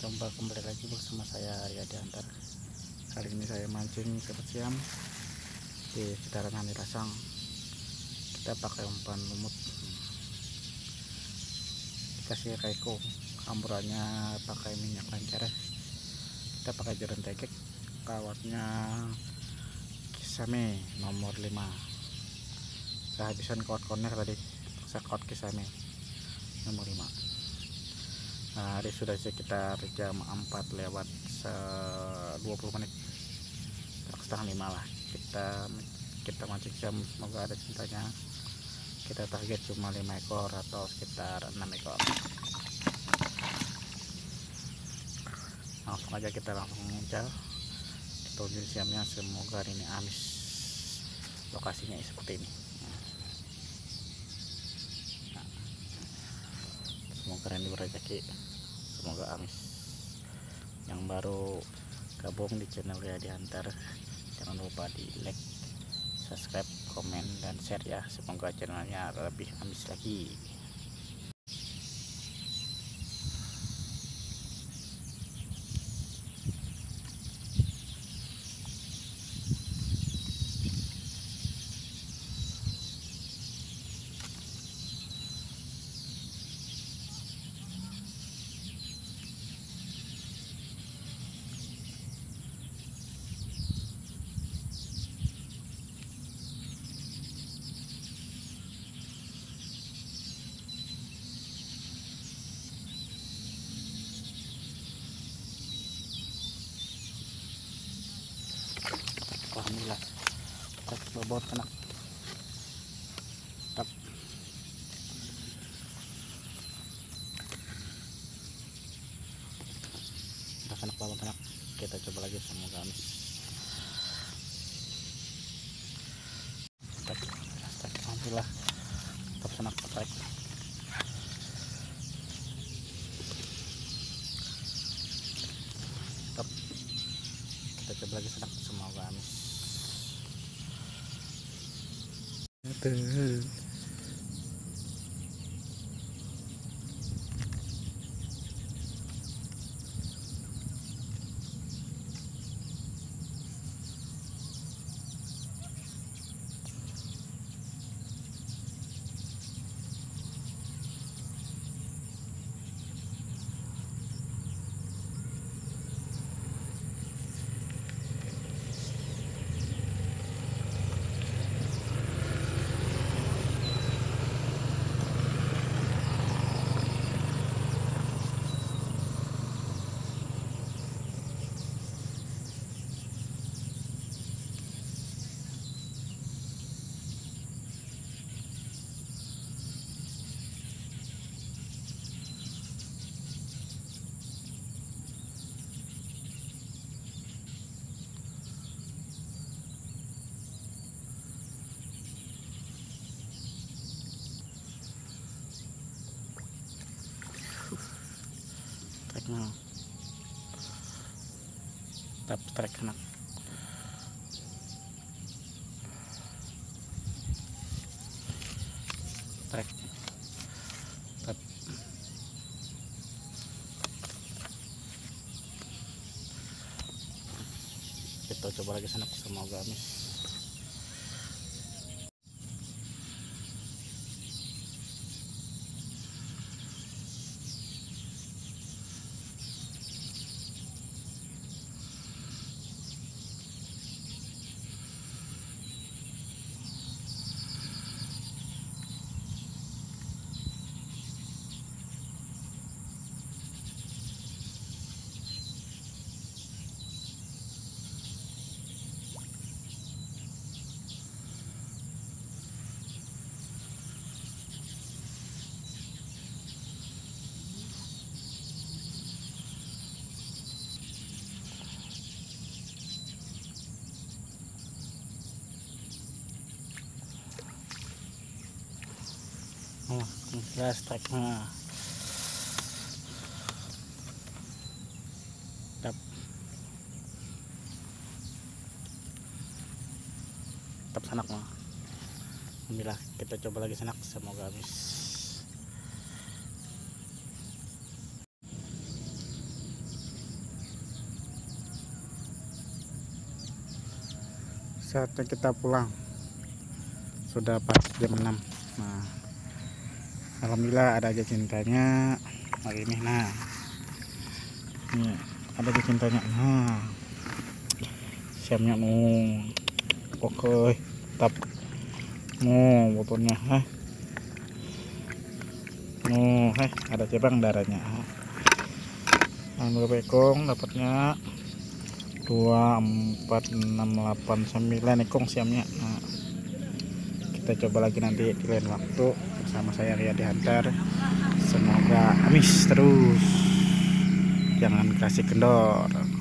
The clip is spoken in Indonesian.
Jumpa kembali lagi bersama saya Arya Diantar. Kali ini saya mancing sobat siam di sekitaran Hani Lasang. Kita pakai umpan lumut, dikasih kaiko, hamburannya pakai minyak lancar. Kita pakai jaran tekek, kawatnya Kisame nomor 5. Kehabisan kawat konek tadi, paksa kawat Kisame nomor 5. Hari sudah sekitar jam 4 lewat 20 menit, setengah 5 lah. Kita mancing siam, semoga ada cintanya. Kita target cuma 5 ekor atau sekitar 6 ekor. Langsung aja kita langsung muncul. Kita uji siamnya, semoga hari ini amis. Lokasinya seperti ini. Semoga ini berrezeki, semoga amis. Yang baru gabung di channel Arya Diantar, jangan lupa di like, subscribe, komen, dan share ya. Semoga channelnya lebih amis lagi. Alhamdulillah, bobot kena. Tap. Udah kena bobot kena. Kita coba lagi, semoga amis. Tap. Alhamdulillah, tetap senak tarik. Tap. Kita coba lagi senak, semoga amis. Betul. Tap strike kena. Strike. Tap. Kita coba lagi senak, semoga amis. Oh, ya strike mah. Tap. Tap sanak mah. Alhamdulillah, kita coba lagi sanak, semoga habis. saatnya kita pulang. Sudah pas jam 6. Nah, alhamdulillah ada aja cintanya hari ini. Nah, ini ada aja cintanya. Nah, siamnya oke, tap botolnya ada cabang darahnya. Ambil ekong dapatnya 2, 4, 6, 8, 9 ekong siamnya. Nah, kita coba lagi nanti di lain waktu bersama saya Riyadi Hunter. Semoga amis terus, jangan kasih kendor.